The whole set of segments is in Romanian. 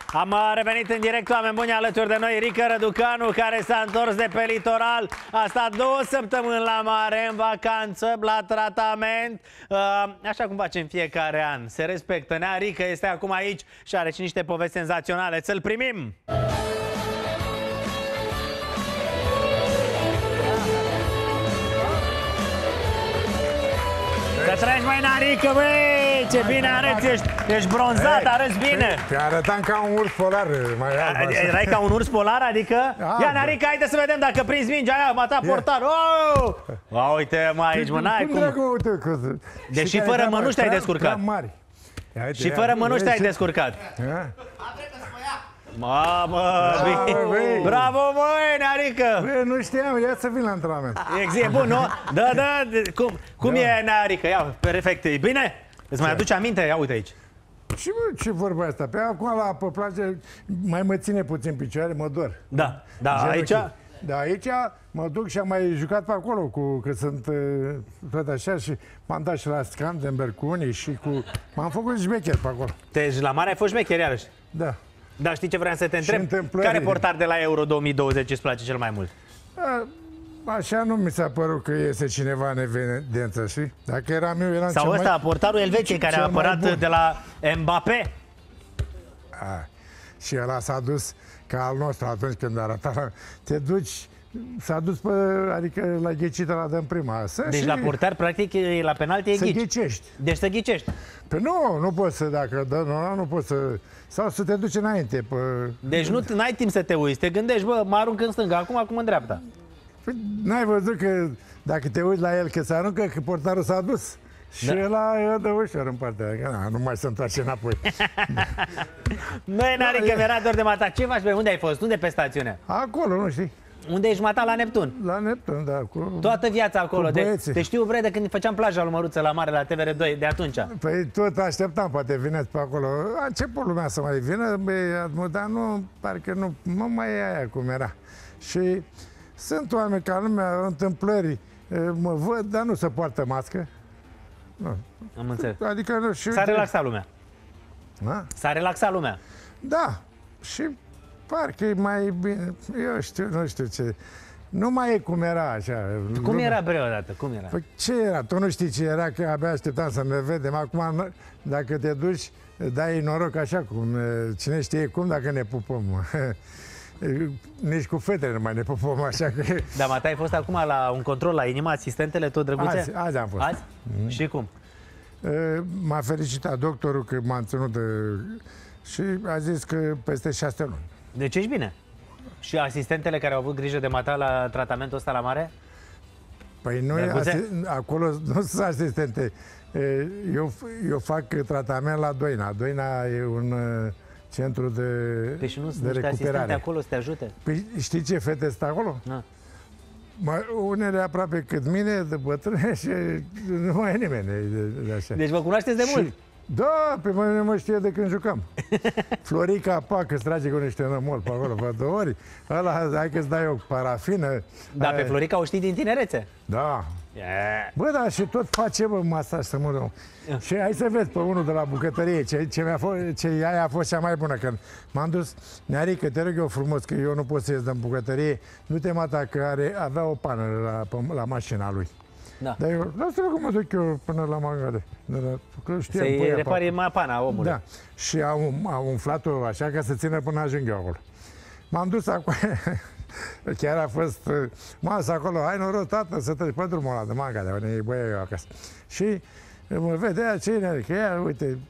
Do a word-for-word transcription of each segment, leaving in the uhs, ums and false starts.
Am revenit în direct, oameni buni, alături de noi Rică Răducanu, care s-a întors de pe litoral. A stat două săptămâni la mare, în vacanță, la tratament. Așa cum facem fiecare an, se respectă. Nea Rică este acum aici și are și niște povesti senzaționale. Să-l primim! Să treci, mai Narică, băi! Ce bine arăți, ești, ești bronzat, arăți bine! Te arătam ca un urs polar, mai alb. Erai ca un urs polar, adică? Ia, Narică, haide să vedem dacă prinzi mingea aia, mata portar! Oh! A, uite, mă, aici, mă, n-ai cum... Deși fără mănuși te-ai descurcat. Și fără mănuși te-ai descurcat. Mamă, bine. Bravo, măi, Narică! Bă, nu știam, ia să vin la antrenament. E bun, nu? Da, da, cum, cum da. E, Narică? Ia, perfect, e bine? Îți mai aduce aminte? Ia, uite aici. Și bă, ce vorba asta? Pe acum la pe plajă mai mă ține puțin picioare, mă dor. Da, da, aici? Da, aici mă duc și am mai jucat pe acolo, cu, că sunt tot așa și m-am dat și la Scandenberg cu unii și cu... M-am făcut șmecher pe acolo. Deci la mare ai fost șmecher iarăși? Da. Dar știi ce vreau să te întreb? Care portar de la Euro două mii douăzeci îți place cel mai mult? A, așa nu mi s-a părut că iese cineva în evidență, știi? Dacă eram eu, eram sau ăsta, mai... portarul Elveției, care a apărat de la Mbappé. A, și ăla s-a dus ca al nostru atunci când arăta. Te duci, s-a dus pe, adică la ghicită la dăm prima. Să deci și... la portar, practic, la penalti e să ghici. ghicești. Deci să ghicești. Păi nu, nu poți să, dacă dă, nu, nu poți să... Sau să te duci înainte. Pe... Deci nu ai timp să te uiți, te gândești, bă, mă arunc în stânga, acum, acum în dreapta. Păi n-ai văzut că dacă te uiți la el că se aruncă, că portarul s-a dus. Și da. Ăla dă ușor în partea aia, na, nu mai se întoarce înapoi. Măi, Narică, mi-era dor de mata. Ce faci, bă? Unde ai fost? Unde pe stațiune? Acolo, nu știi. Unde ești mata? La Neptun? La Neptun, da. Cu... Toată viața acolo. De, te știu, bre, de când făceam plaja lui Măruță la mare, la T V R doi, de atunci. Păi tot așteptam, poate vineți pe acolo. A început lumea să mai vină, băi, dar nu, parcă nu, nu mai e aia cum era. Și sunt oameni ca lumea, întâmplări, mă văd, dar nu se poartă mască. Nu. Am înțeles. Adică nu știu. S-a relaxat lumea. Da? S-a relaxat lumea. Da. Și parcă e mai bine. Eu știu, nu știu ce. Nu mai e cum era așa. Cum lumea... era bre odată? Cum era? Păi ce era? Tu nu știi ce era, că abia așteptam să ne vedem. Acum, dacă te duci, dai noroc așa cum. Cine știe cum dacă ne pupăm. Nici cu fetele nu mai ne pupăm, așa că... Dar Mata, ai fost acum la un control la inimă, asistentele tot drăguțe? Azi, azi am fost. Azi? Mm. Și cum? M-a felicitat doctorul că m-a ținut de... și a zis că peste șase luni. Deci ești bine? Și asistentele care au avut grijă de Mata la tratamentul ăsta la mare? Păi noi, acolo nu sunt asistente. Eu, eu fac tratament la Doina. Doina e un... centru de, păi și nu de recuperare. Acolo să te ajute? Păi știi ce fete sunt acolo? Na. Mă, unele aproape cât mine, de bătrâne, și nu mai e nimeni de, de așa. Deci vă cunoașteți de mult? Și, da, pe mine mă știe de când jucam. Florica Pac îți trage cu niște nămol pe acolo, pe două ori. Ăla, hai că-ți dai o parafină. Da, pe Florica o știi din tinerețe? Da. Yeah. Bă, da, și tot face, bă, masaj să mă dau. Yeah. Și hai să vezi pe unul de la bucătărie, ce, ce, mi-a fost, ce aia a fost cea mai bună. Când m-am dus, Narică, te rog eu frumos, că eu nu pot să ies din bucătărie, nu te mata că are, avea o pană la, la mașina lui. Da. Dar eu, lasă-mă că mă duc eu până la magare. Să-i repari pana omului. Da. Și au, au umflat-o așa ca să țină până ajung eu acolo. M-am dus acolo. Chiar a fost masă acolo, hai noroc, tată, să treci pe drumul ăla de magare, unde băia eu acasă. Și mă vedea cine, că ia, uite,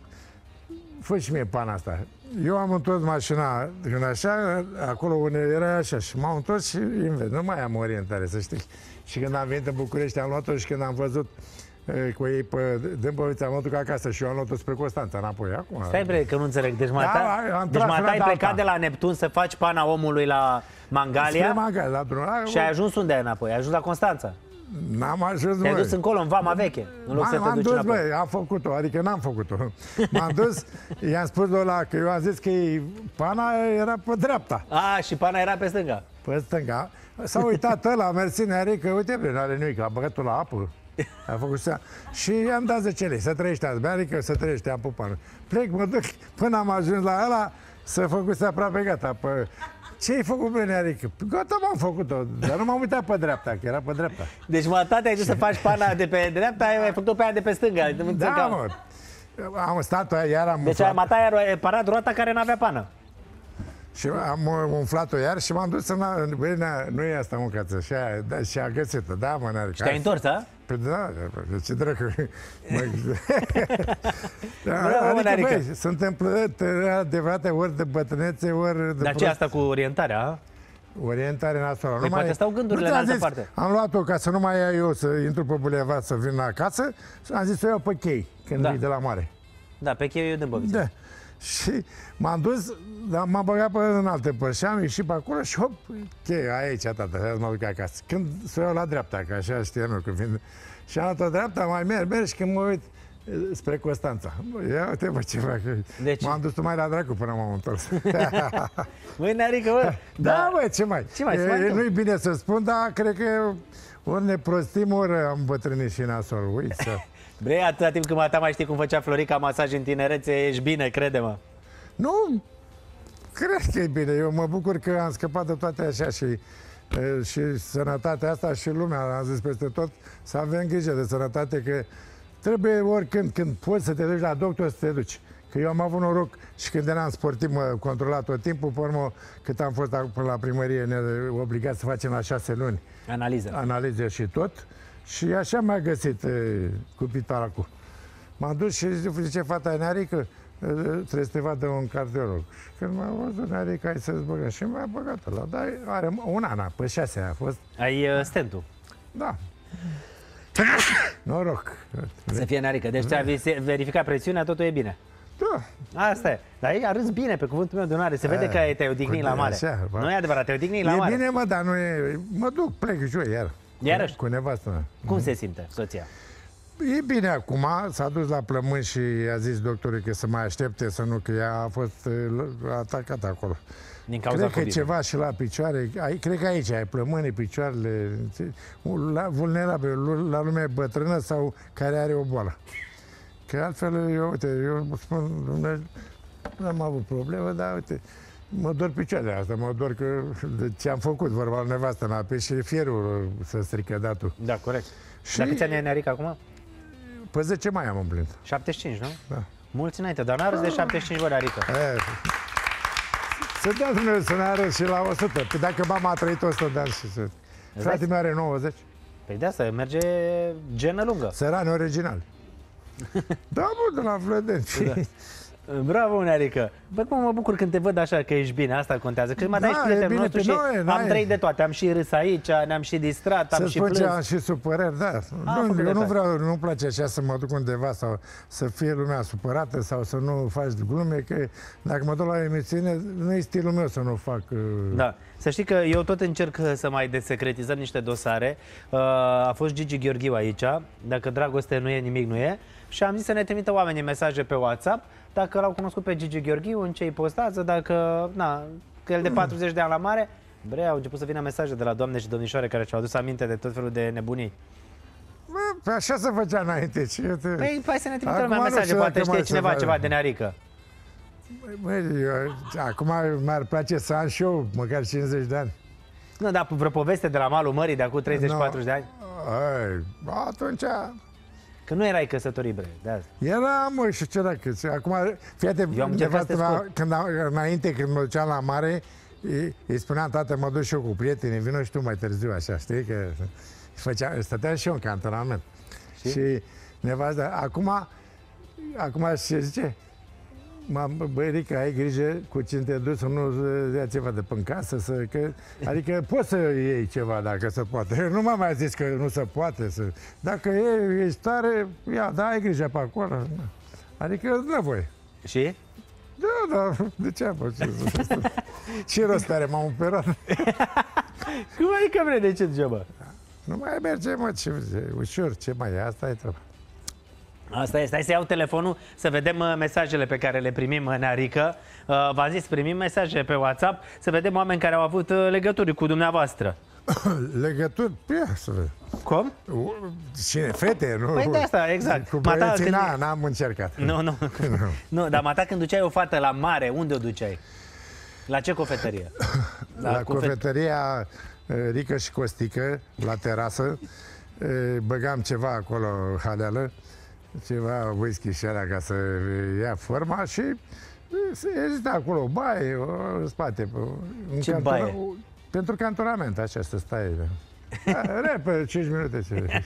fă și mie pana asta. Eu am întors mașina, când așa, acolo unde era așa, și m-am întors și invers, nu mai am orientare, să știi. Și când am venit în București, am luat-o și când am văzut cu ei pe Dâmbovița, am luat-o acasă și eu am luat-o spre Constanța înapoi. Acum. Stai bre, că nu înțeleg. Deci Mata, da, deci Mata ai plecat de la Neptun să faci pana omului la Mangalia, Mangalia la drum. Și ai ajuns unde ai înapoi? Ai ajuns la Constanța? N-am ajuns, te-ai dus încolo, în Vama Veche, în loc să te duci dus, înapoi. Băi, am făcut-o, adică n-am făcut-o. M-am dus, i-am spus lui ăla că eu am zis că pana era pe dreapta. A, și pana era pe stânga. Pe stânga. S-a uitat ăla, a mers în Narică, uite, bre, n-are nimic, a băgat-o la apă. A făcut să... Și i-am dat zece lei, să trăiește azi, adică să trăiește, am pupat. Plec, mă duc, până am ajuns la ăla, să făcuse aproape gata. Pe... Ce ai făcut, bine, Nerică? Gata, m-am făcut-o, dar nu m-am uitat pe dreapta, că era pe dreapta. Deci, mă, tata, ai dus să faci pana de pe dreapta, ai făcut-o pe aia de pe stânga. Da, mă. Am stat, iar am Deci, mata ai parat roata care n-avea pană. Și am umflat-o iar și m-am dus în... Băi, nu e asta, mâncață, și a, da, și a găsit-o, da, mă, Nerică. Și te-ai întors, a? Păi da, de ce dracu? Bravo, Adică, Nerică. băi, sunt împlăte adevărate ori de bătrânețe, ori de... Dar ce asta cu orientarea, a? Orientare națională. Păi poate stau gândurile în altă parte. Am luat-o ca să nu mai iau eu să intru pe bulevard să vin acasă, am zis să o iau pe chei, când Da. vii de la mare. Da, pe cheiul din Băbiță. Da. Și m-am dus, dar m-am băgat pe în alte părți și am ieșit pe acolo și hop, cheia, aici, tata, să mă duc acasă. Când să o iau la dreapta, că așa știam eu, când vin. Și am luat-o dreapta, mai merg, merg și când mă uit spre Constanța. Ia uite, bă, ce fac. Deci... M-am dus mai la dracu până m-am întors. Băi, Nerică, bă. Da, da, bă, ce mai? Ce mai, e, nu-i bine să spun, dar cred că ori ne prostim, ori am bătrânit și nasol. Uite să... Bre, atâta timp când mata mai știi cum făcea Florica masaj în tinerețe, ești bine, crede-mă. Nu, cred că e bine. Eu mă bucur că am scăpat de toate așa și, e, și sănătatea asta și lumea, am zis peste tot, să avem grijă de sănătate, că trebuie oricând, când poți să te duci la doctor, să te duci. Că eu am avut noroc și când eram sportiv, mă controla tot timpul, pe urmă, cât am fost până la primărie, ne obligat să facem la șase luni Analiză. analize și tot. Și așa m-a găsit e, cu pitaracul. M-am dus și zice fata Nerică, trebuie să te vadă un cardiolog. Și când m-a văzut Nerică, hai să-ți băgăm. Și m-a băgat ăla. Dar are un an, pe șase a fost. Ai uh, stentul. Da. Noroc. Să fie, Nerică. Deci ți-a verificat presiunea, totul e bine. Da. Asta e. Dar ei arăți bine, pe cuvântul meu de onoare. Se vede că te-ai odihnit la mare. Așa, Nu e adevărat, te-ai odihnit la e mare. E bine, mă, dar nu e... Mă duc, plec joi iar. Iarăși? Cu nevastă. Cum se simte soția? E bine acum, s-a dus la plămâni și a zis doctorul că să mai aștepte, să nu, că ea a fost uh, atacată acolo. Din cauza Cred că e COVID. ceva și la picioare, ai, cred că aici ai plămânii, picioarele, la, vulnerabil, la lumea bătrână sau care are o boală. Că altfel, eu, uite, eu spun, nu am avut problemă, dar uite, mă dor picioarele astea, mă dor că de ce am făcut, vorba lui nevastă mea, pe și fierul să strică datul. Da, corect. Și Dar câți ani ai, Nerică, acum? pe zece mai am împlinit. șaptezeci și cinci, nu? Da. Mulți înainte, dar n-a râs de șaptezeci și cinci, bă, Nerică. E, să dea Dumnezeu să ne arăt și la o sută. Că dacă mama a trăit o sută de ani și să... Frate meu are nouăzeci. Păi de asta merge genă lungă. Sărani originali. Da, bă, de la Vlădeni. Da. Bravo, Nerică. Bă, cum mă bucur când te văd așa că ești bine, asta contează. Că mă dai Da, și e prietenul bine nostru pe și noi, am n-ai- trăit de toate. Am și râs aici, ne-am și distrat, am Să și spun ce plâns. am și supărări, da. Nu, făcut eu nu dreptate. vreau, nu-mi place așa să mă duc undeva sau să fie lumea supărată sau să nu faci glume, că dacă mă duc la emisiune, nu e stilul meu să nu fac... uh, Da. Să știi că eu tot încerc să mai desecretizăm niște dosare. Uh, a fost Gigi Gheorghiu aici. Dacă dragoste nu e, nimic nu e. Și am zis să ne trimită oamenii mesaje pe WhatsApp dacă l-au cunoscut pe Gigi Gheorghiu, în ce îi postează, dacă, na, că el de patruzeci de ani la mare. Bre, au început să vină mesaje de la doamne și domnișoare care și-au adus aminte de tot felul de nebunii. Bă, așa se făcea înainte. Ce te... Păi, hai să ne trimită Acum lumea nu mesaje, știu poate dacă știe mai se cineva face. ceva de Nerică. Băi, eu, acum mi-ar place să am și eu măcar cincizeci de ani. Nu, dar vreo poveste de la malul mării de acum treizeci patruzeci de ani? Ai, atunci Că nu erai căsătorit, bre, de azi. era, mă, și ce dacă... Acum, fiate, Eu am încercat să te nevastă mea, scot. când, înainte, când mă duceam la mare, îi, îi spuneam, tată, mă duc și eu cu prietenii, vino și tu mai târziu, așa, știi? Că făcea, stăteam și eu în cantonament. Și? Și nevastă, acum, acum ce zice? Mă, băi, Rica, ai grijă cu cine te duci să nu ia ceva de până casă, să, că, adică poți să iei ceva dacă se poate. Nu m-am mai zis că nu se poate. Să, dacă e, ești tare, ia, da, ai grijă pe acolo. Adică nevoie. Și? Da, da, de ce am făcut? Ce rost are, m-am operat. Cum adică, bre, de ce degeaba? Nu mai merge, mă, ce, ușor, ce mai e, asta e treaba. Asta este. Hai să iau telefonul să vedem uh, mesajele pe care le primim în Nerică. Uh, V-am zis, primim mesaje pe WhatsApp să vedem oameni care au avut uh, legături cu dumneavoastră. Legături? Ia să vedem. Cum? Cine? Fete, nu? Păi de asta, exact. Cu Mata, băieții, când... n-am încercat. Nu, nu. Nu, dar Mata, când duceai o fată la mare, unde o duceai? La ce cofetărie? La, la cofetăria Rică și Costică, la terasă. Băgam ceva acolo, haleală, ceva whisky și alea ca să ia forma și exista acolo o baie, în spate. Ce canton... baie? Pentru cantonament, așa, să stai. Repede, cinci minute. Ce...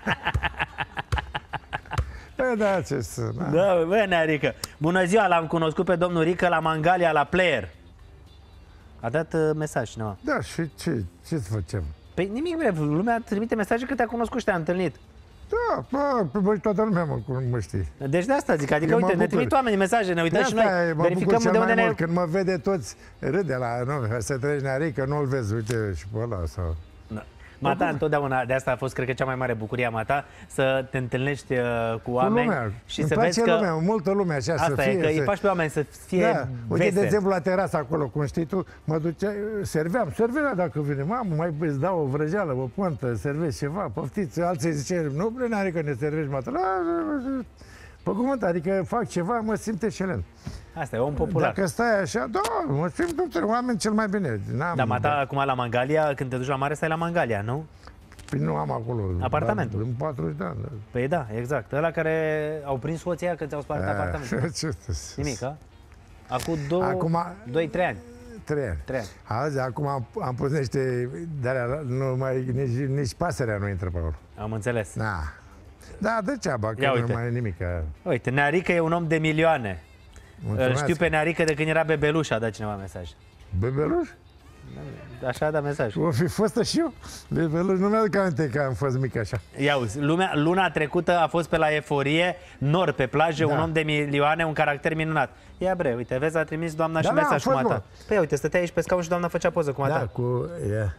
Păi da, ce să... Da, da bă, Nearică. Bună ziua, l-am cunoscut pe domnul Rică la Mangalia, la Player. A dat uh, mesaj cineva. Da, și ce, ce să facem? Păi nimic, bre, lumea trimite mesaje că te-a cunoscut și te-a întâlnit. Da, bă, bă, toată lumea mă, mă știe. Deci de asta zic, adică Eu uite, mă ne bucur. trimit oamenii mesaje, ne uităm de și noi, verificăm de unde ne... Când mă vede toți, râde la, nu, să treci Nearică, nu-l vezi, uite, și pe ăla sau... Da. Mata, întotdeauna, de asta a fost, cred că, cea mai mare bucurie a Mata, să te întâlnești uh, cu oameni cu lumea. Și să îmi vezi că... lumea, multă lume așa asta să e, fie. că să... îi faci pe oameni să fie da. veseli. Uite, de exemplu, la terasă acolo, cum știi tu, mă ducea, serveam, serveam dacă vine, mamă, mai îți dau o vrăjeală, o pontă, servezi ceva, poftiți, alții zice, nu, Brenare, că ne servești, Mata. Pe cuvânt, adică fac ceva, mă simt excelent. Asta e om popular. Dacă stai așa, da, mă simt între oameni cel mai bine. Dar Mata, acum la Mangalia, când te duci la mare, stai la Mangalia, nu? Păi nu am acolo. Apartamentul. În patruzeci de ani. Da. Păi da, exact. Ăla care au prins soția când ți-au spart apartamentul. Ce Nimic, a? Acum două, acum, doi, trei ani. Trei ani. Trei ani. Azi, acum am, am pus niște, de-alea, nu mai, nici, nici pasărea nu intră pe acolo. Am înțeles. Da. Da, degeaba, că Ia nu uite. mai e nimic. Uite, Nearică e un om de milioane. Îl știu pe Nearică de când era bebeluș, a dat cineva mesaj. Bebeluș? Așa a dat mesaj. O fi fost și eu. Bebeluș, nu mi-aduc aminte că am fost mic așa. Ia uzi, lumea, luna trecută a fost pe la Eforie, nor pe plajă, da. Un om de milioane, un caracter minunat. Ia bre, uite, vezi, a trimis doamna da, și da, mesaj cu Mata. bun. Păi uite, stătea aici pe scaun și doamna făcea poză cu Mata. Da, cu... Yeah.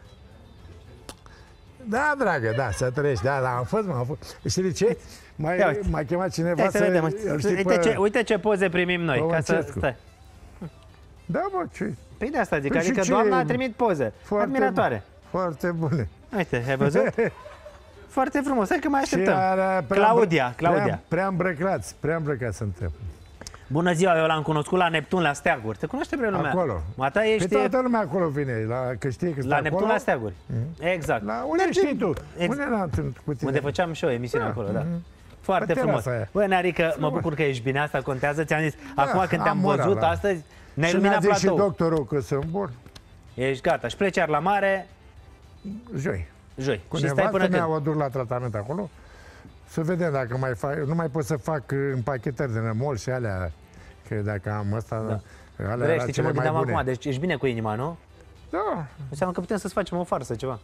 Da, dragă, da, să trăiești, da, da, am fost, m-am fost. Știi de ce? M-a chemat cineva Hai să... să vedem, uite, pe... ce, uite ce poze primim noi, ca să stai. Da, bă, ce? Păi de asta zic, păi adică doamna a trimit poze, foarte admiratoare. Foarte bune. Uite, ai văzut? Foarte frumos, hai că mai așteptăm. Prea, Claudia, Claudia. Prea, prea îmbrăcați, prea îmbrăcați suntem. Bună ziua, eu l-am cunoscut la Neptun, la Steaguri. Te cunoaște pre lumea? Acolo. Mata ești... Pe toată lumea acolo vine, la, că știe că la Neptun, acolo. la Steaguri. Mm-hmm. Exact. La unde Mergem... știi tu? Ex... Unde l-am cu tine? Unde făceam și eu emisiune da. Acolo, da. Mm-hmm. Foarte pe frumos. Băi, Nearică, mă bucur că ești bine, asta contează. Ți-am zis, da, acum când te-am văzut la... astăzi, ne-ai luminat platou. Și mi-a zis și doctorul că sunt bun. Ești gata. Și pleci iar la mare... Joi. Joi. Cu și stai până când? o dur la tratament acolo. Să vedem dacă mai fac... Nu mai pot să fac împachetări de nămol și alea. Că dacă am ăsta... Da. Vrei, știi ce mă gândeam acum? Deci ești bine cu inima, nu? Da. Înseamnă că putem să-ți facem o farsă, ceva.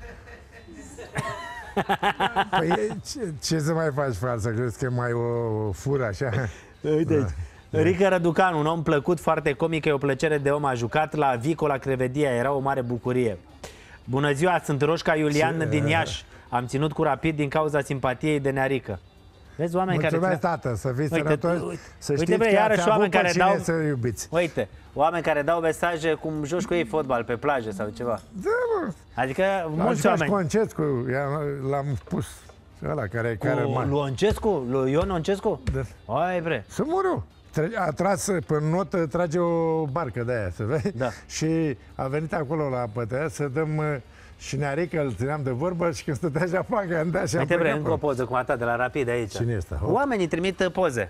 Păi ce, ce să mai faci farsă? Crezi că mai o fură așa? Uite aici. Da. Rică Răducanu, un om plăcut, foarte comic, e o plăcere de om, a jucat la Vico, la Crevedia, era o mare bucurie. Bună ziua, sunt Roșca Iulian ce? Din Iași. Am ținut cu Rapid din cauza simpatiei de Nearică. Vezi oameni mulțumesc, care... tată, să fii uite, sănătos, uite, să uite, știți bre, că iarăși oameni care dau... să iubiți. Uite, oameni care dau mesaje cum joci cu ei fotbal pe plajă sau ceva. Da, mă. Adică mulți oameni... Concescu, l-am pus. Ăla care, cu care Luoncescu? Lui Ion Luoncescu? Da. Ai, bre. Să muriu. A tras pe notă, trage o barcă de aia, să vezi? Da. Și a venit acolo la pătăia să dăm... Și Nearică îl țineam de vorbă și când stătea așa facă, îmi dea și uite, bre, încă o poză cu a ta de la Rapid aici. Cine este? Oamenii trimit poze.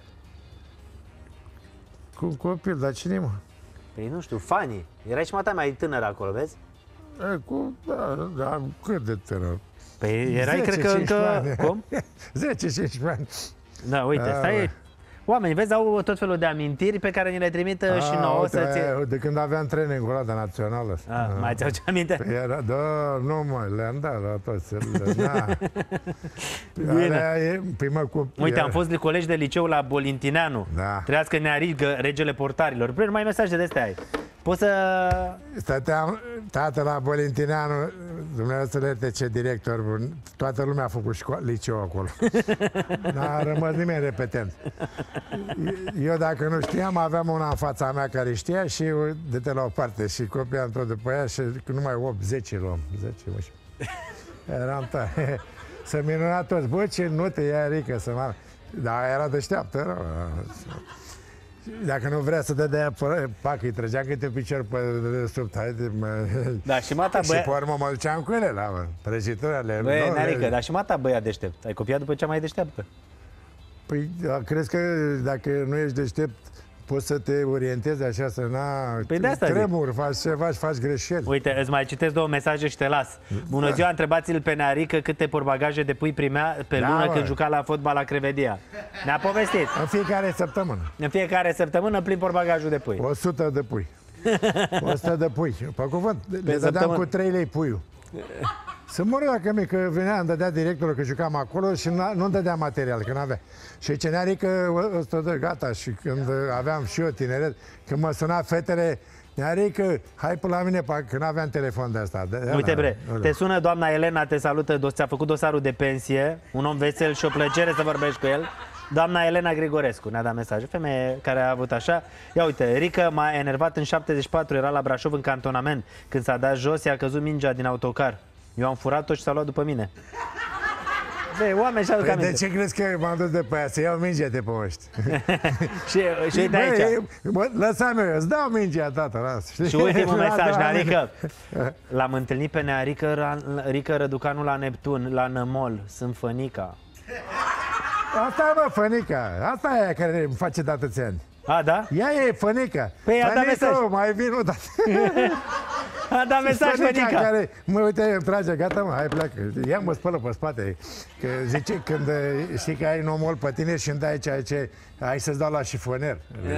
Cu un copil, dar cine, mă? Păi nu știu, fanii. Erai și mata mai tânără acolo, vezi? E, cu, da, da, cât de tânăr? Păi erai, cred că încă... Ani. Cum? zece cincisprezece ani. Da, uite, a, stai... Oamenii, vezi, au tot felul de amintiri pe care ni le trimit a, și nouă uite, să ți... De când aveam training-ul ăla de națională. A, a. Mai ți-au ce aminte? Păi era, da, nu mă, le-am dat la toți. Da. Bine. E, prima cu, uite, era... am fost colegi de liceu la Bolintineanu. Da. Trăiască Nearică, regele portarilor. Păi, numai mesaje de astea ai. Poți să... Stăteam, tată, la Bolintineanu, Dumnezeu să le ierte ce director bun. Toată lumea a făcut școală, liceu acolo. N-a rămas nimeni repetent. Eu, dacă nu știam, aveam una în fața mea care știa și de-te la o parte și copiam tot după ea și numai opt zece luăm. zece, unsprezece. Eram tare. Să minuna toți. Bă, ce note ia Rică să mă... Da, era deșteaptă, rău. Dacă nu vrea să dea pac, îi trăgea câte picior pe sub. Haide, mă. Da, și mata băia... Și pe urmă mă duceam cu ele la prăjituri ale... Băi, Narică, dar și mata băia deștept. Ai copiat după cea mai deșteaptă. Păi, crezi că dacă nu ești deștept, poți să te orientezi așa, să n-a păi de asta tremur, zic. Faci ceva și faci greșeli. Uite, îți mai citesc două mesaje și te las. Bună ziua, întrebați-l pe Nearică câte porbagaje de pui primea pe da, lună bă. când juca la fotbal la Crevedia. Ne-a povestit. În fiecare săptămână. În fiecare săptămână plin porbagajul de pui. o sută de pui. o sută de pui. Pe cuvânt. Pe le dădeam săptămână. Cu trei lei puiul. Să mor dacă mic, că venea, îmi dădea directorul că jucam acolo și nu-mi dădea material, că n-avea. Și ce Nearică ăsta de gata. Și când aveam și eu tineret, când mă suna fetele, Nearică, hai pe la mine, că n-aveam telefon de asta. De, uite, bre, te sună doamna Elena, te salută, ți-a făcut dosarul de pensie, un om vesel și o plăcere să vorbești cu el. Doamna Elena Grigorescu ne-a dat mesaj. Femeie care a avut așa. Ia uite, Rică m-a enervat în șaptezeci și patru, era la Brașov în cantonament. Când s-a dat jos, i-a căzut mingea din autocar. Eu am furat-o și s-a luat după mine. Băi, oameni și-aduc aminte. De ce crezi că m-am dus de pe aia? Să iau mingea de pe ăștia. și, și uite aici. Bă, lăsa-mi eu, îți dau mingea, tata, lasă. Și ultimul mesaj, Nearică. L-am întâlnit pe Nearică Rică Răducanu la Neptun, la Nămol, sunt Fănica. Asta mă, Fănica. Asta e aia care îmi face de atâția ani. A, da? Ea e Fănica. Păi a dat mesaj. Mai vin o dată. A dat mesaj Fănica. Care, mă, uite, îmi trage, gata, mă, hai pleacă. Ea mă spălă pe spate. Că zice, când știi că ai nomol pe tine și îmi dai ceea ce ai să-ți dau la șifoner.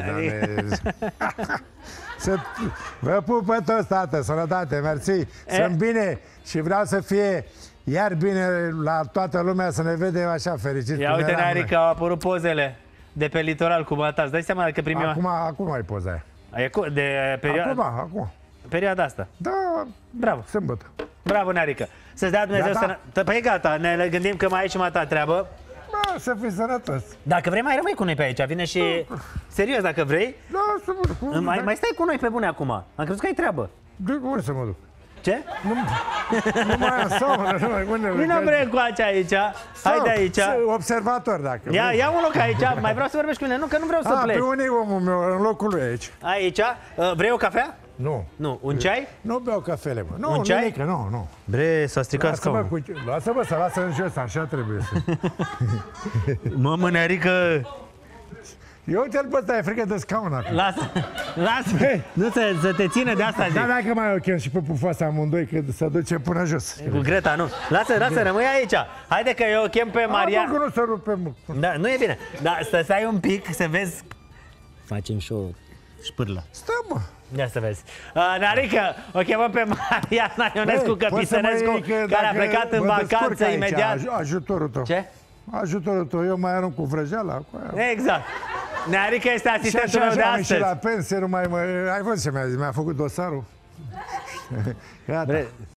Să, vă pup pe toți, tată, sănătate, mersi. Sunt bine și vreau să fie iar bine la toată lumea, să ne vedem așa fericiți. Ia uite, Nearică, au apărut pozele de pe litoral cu mata. Îți dai seama că primim... Acum, acum ai poza aia. De perioada... Acum, acum. Perioada asta. Da, bravo. Sâmbătă. Bravo, Nearică. Să-ți dea Dumnezeu să... Păi gata, ne gândim că mai ai și mata treabă. Da, să fii sănătos. Dacă vrei, mai rămâi cu noi pe aici. Vine și... Serios, dacă vrei. Da, să mă duc. Mai, mai stai cu noi pe bune acum. Am crezut că ai treabă. De unde să mă duc? Ce? Nu, nu mai am saună, nu mai unde. Vino bre cu aici. Hai de aici. Observator, dacă. Ia, ia un loc aici. Mai vreau să vorbești cu mine. Nu, că nu vreau să A, pleci. pe unde e omul meu? În locul lui aici. Aici. Vrei o cafea? Nu. Nu. Un ceai? Nu beau cafele, mă. Nu, un ceai? Nimic, nu, nu. Bre, s-a stricat scaunul. Cu... Lasă-mă să lasă în jos, așa trebuie să. Mă, mă, Nearică. Eu uite-l pe ăsta, e frică de scaun acum. Lasă, lasă. Hey. Nu să, să te ține de asta, zic. Da, dacă mai o chem și pe pufoasa amândoi, că se duce până jos. Cu Greta, nu. Lasă, lasă, rămâi aici. Haide că eu o chem pe Maria. A, că nu se rupe. Da, nu e bine. Da, să stai un pic, să vezi. Facem și o șpârlă. Stă, mă. Ia să vezi. Uh, Nearică, o chemăm pe Mariana Ionescu Căpisănescu, care a plecat în vacanță imediat. Aici, ajutorul tău. Ce? Ajutorul tău. Eu mai arunc cu vrăjeala. Cu aia. Exact. Nearică este asistentul meu de astăzi. Și la pensie, nu mai mă... Ai văzut ce mi-a zis? Mi-a făcut dosarul. Gata.